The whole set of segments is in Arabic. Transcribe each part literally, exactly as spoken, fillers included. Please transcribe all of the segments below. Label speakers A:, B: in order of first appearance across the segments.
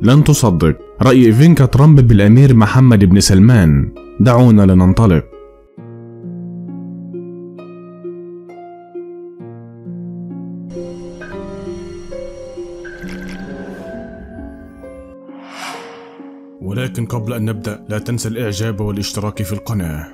A: لن تصدق رأي إيفانكا ترامب بالأمير محمد بن سلمان. دعونا لننطلق. ولكن قبل أن نبدأ لا تنسى الإعجاب والاشتراك في القناة.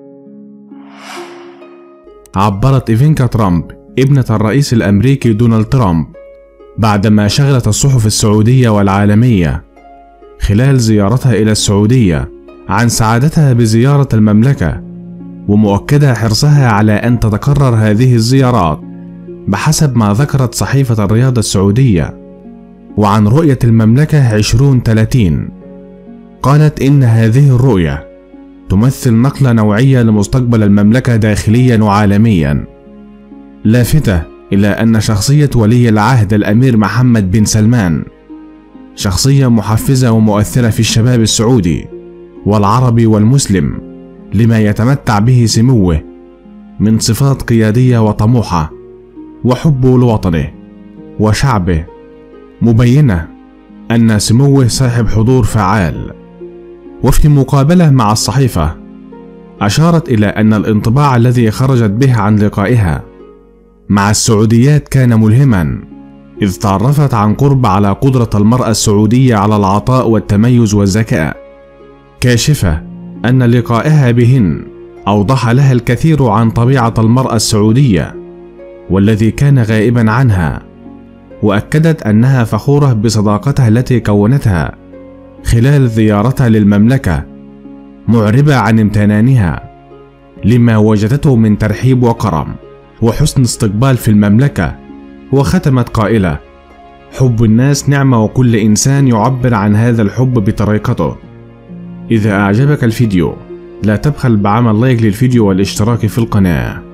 A: عبرت إيفانكا ترامب ابنة الرئيس الأمريكي دونالد ترامب بعدما شغلت الصحف السعودية والعالمية خلال زيارتها إلى السعودية عن سعادتها بزيارة المملكة، ومؤكدة حرصها على أن تتكرر هذه الزيارات بحسب ما ذكرت صحيفة الرياض السعودية. وعن رؤية المملكة عشرين ثلاثين قالت إن هذه الرؤية تمثل نقلة نوعية لمستقبل المملكة داخليا وعالميا، لافتة إلى أن شخصية ولي العهد الأمير محمد بن سلمان شخصية محفزة ومؤثرة في الشباب السعودي والعربي والمسلم لما يتمتع به سموه من صفات قيادية وطموحة وحبه لوطنه وشعبه، مبينة أن سموه صاحب حضور فعال. وفي مقابلة مع الصحيفة أشارت إلى أن الانطباع الذي خرجت به عن لقائها مع السعوديات كان ملهما، إذ تعرفت عن قرب على قدرة المرأة السعودية على العطاء والتميز والذكاء، كاشفة أن لقائها بهن أوضح لها الكثير عن طبيعة المرأة السعودية والذي كان غائبا عنها، وأكدت أنها فخورة بصداقتها التي كونتها خلال زيارتها للمملكة، معربة عن امتنانها لما وجدته من ترحيب وكرم وحسن استقبال في المملكة. وختمت قائلة: حب الناس نعمة وكل إنسان يعبر عن هذا الحب بطريقته. إذا أعجبك الفيديو لا تبخل بعمل لايك للفيديو والاشتراك في القناة.